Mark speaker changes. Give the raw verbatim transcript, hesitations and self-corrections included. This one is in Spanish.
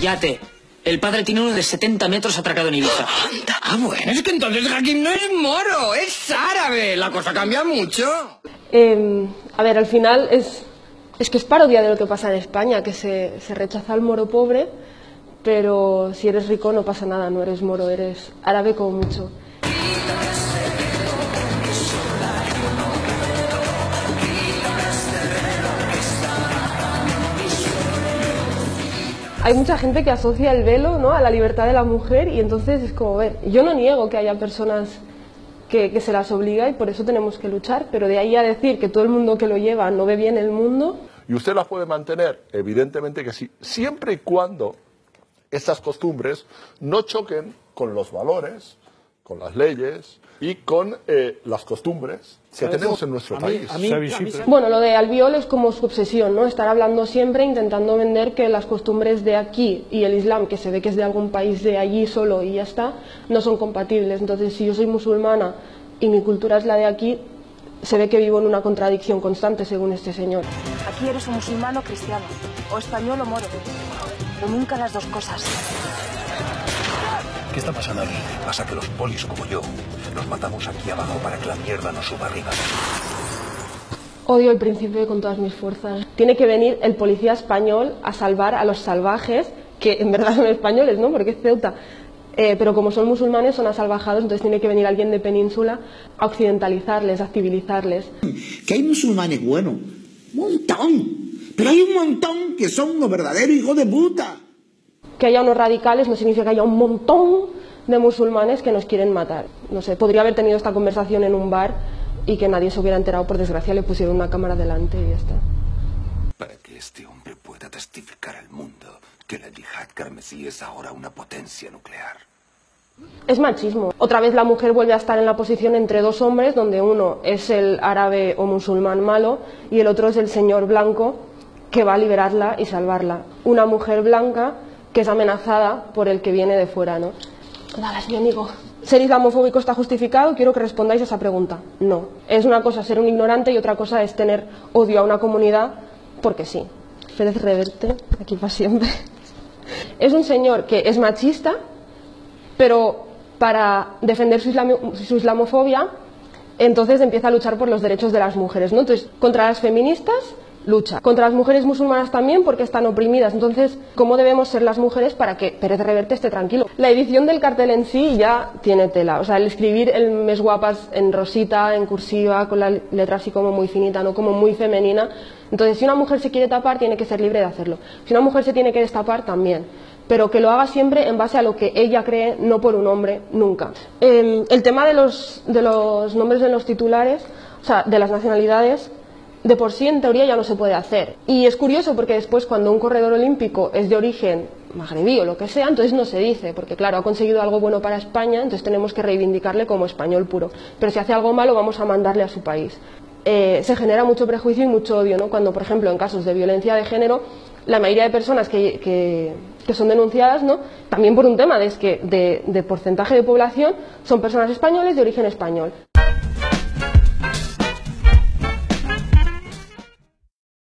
Speaker 1: yate. El padre tiene uno de setenta metros atracado en Ibiza.
Speaker 2: Ah, bueno, es que entonces Hakim no es moro, es árabe. La cosa cambia mucho.
Speaker 3: Eh, a ver, al final es, es que es parodia de lo que pasa en España, que se, se rechaza al moro pobre, pero si eres rico no pasa nada, no eres moro, eres árabe como mucho. Hay mucha gente que asocia el velo, ¿no?, a la libertad de la mujer y entonces es como, ver, yo no niego que haya personas que, que se las obliga y por eso tenemos que luchar, pero de ahí a decir que todo el mundo que lo lleva no ve bien el mundo...
Speaker 4: Y usted las puede mantener, evidentemente que sí, siempre y cuando estas costumbres no choquen con los valores, con las leyes y con eh, las costumbres que tenemos en nuestro país.
Speaker 3: A mí, a mí, a mí, bueno, lo de Albiol es como su obsesión, ¿no? Estar hablando siempre, intentando vender que las costumbres de aquí y el Islam, que se ve que es de algún país de allí solo y ya está, no son compatibles. Entonces, si yo soy musulmana y mi cultura es la de aquí, se ve que vivo en una contradicción constante, según este señor.
Speaker 5: Aquí eres un musulmán o cristiano, o español o moro, pero nunca las dos cosas.
Speaker 6: ¿Qué está pasando aquí? Pasa que los polis como yo nos matamos aquí abajo para que la mierda no suba arriba.
Speaker 3: Odio el Príncipe con todas mis fuerzas. Tiene que venir el policía español a salvar a los salvajes, que en verdad son españoles, ¿no?, porque es Ceuta. Eh, pero como son musulmanes, son asalvajados, entonces tiene que venir alguien de península a occidentalizarles, a civilizarles.
Speaker 7: Que hay musulmanes buenos, un montón, pero hay un montón que son unos verdaderos hijos de puta.
Speaker 3: Que haya unos radicales no significa que haya un montón de musulmanes que nos quieren matar. No sé, podría haber tenido esta conversación en un bar y que nadie se hubiera enterado, por desgracia le pusieron una cámara delante y ya está.
Speaker 6: Para que este hombre pueda testificar al mundo que la yihad carmesí es ahora una potencia nuclear.
Speaker 3: Es machismo. Otra vez la mujer vuelve a estar en la posición entre dos hombres, donde uno es el árabe o musulmán malo y el otro es el señor blanco que va a liberarla y salvarla. Una mujer blanca que es amenazada por el que viene de fuera, ¿no? Nada, es mi amigo. ¿Ser islamofóbico está justificado? Quiero que respondáis a esa pregunta. No. Es una cosa ser un ignorante y otra cosa es tener odio a una comunidad porque sí. Férez Reverte, aquí para siempre. Es un señor que es machista, pero para defender su, islamo, su islamofobia, entonces empieza a luchar por los derechos de las mujeres, ¿no? Entonces, contra las feministas, lucha. Contra las mujeres musulmanas también, porque están oprimidas. Entonces, ¿cómo debemos ser las mujeres para que Pérez Reverte esté tranquilo? La edición del cartel en sí ya tiene tela. O sea, el escribir el mes guapas en rosita, en cursiva, con la letra así como muy finita, no como muy femenina. Entonces, si una mujer se quiere tapar, tiene que ser libre de hacerlo. Si una mujer se tiene que destapar, también. Pero que lo haga siempre en base a lo que ella cree, no por un hombre, nunca. Eh, el tema de los, de los nombres en los titulares, o sea, de las nacionalidades, de por sí en teoría ya no se puede hacer. Y es curioso porque después cuando un corredor olímpico es de origen magrebí o lo que sea, entonces no se dice, porque claro, ha conseguido algo bueno para España, entonces tenemos que reivindicarle como español puro. Pero si hace algo malo vamos a mandarle a su país. Eh, se genera mucho prejuicio y mucho odio, ¿no? Cuando, por ejemplo, en casos de violencia de género, la mayoría de personas que, que, que son denunciadas, ¿no?, también por un tema de, es que de, de porcentaje de población, son personas españoles de origen español.